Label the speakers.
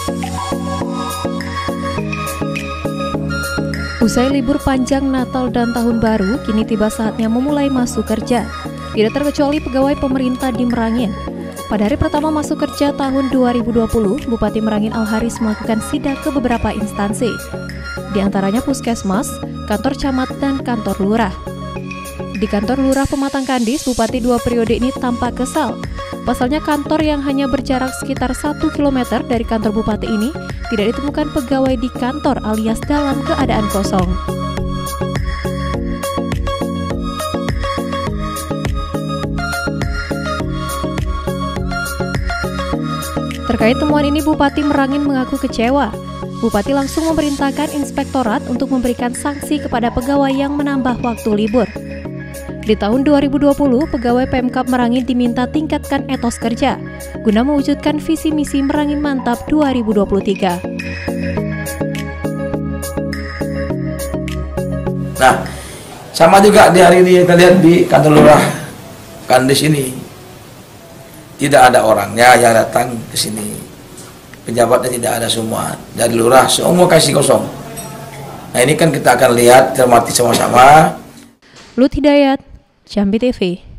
Speaker 1: Usai libur panjang Natal dan Tahun Baru, kini tiba saatnya memulai masuk kerja. Tidak terkecuali pegawai pemerintah di Merangin. Pada hari pertama masuk kerja tahun 2020, Bupati Merangin Al-Haris melakukan sidak ke beberapa instansi. Di antaranya Puskesmas, kantor camat, dan kantor lurah. Di kantor lurah Pematang Kandis, Bupati 2 periode ini tampak kesal. Pasalnya kantor yang hanya berjarak sekitar 1 km dari kantor Bupati ini tidak ditemukan pegawai di kantor alias dalam keadaan kosong. Terkait temuan ini, Bupati Merangin mengaku kecewa. Bupati langsung memerintahkan inspektorat untuk memberikan sanksi kepada pegawai yang menambah waktu libur. Di tahun 2020, pegawai Pemkab Merangin diminta tingkatkan etos kerja guna mewujudkan visi misi Merangin Mantap 2023.
Speaker 2: Nah, sama juga di hari ini kita lihat di kantor lurah Kandis ini tidak ada orangnya yang datang ke sini. Pejabatnya tidak ada semua. Dari lurah semua kasih kosong. Nah, ini kan kita akan lihat cermati sama-sama.
Speaker 1: Lut Hidayat, Jambi TV.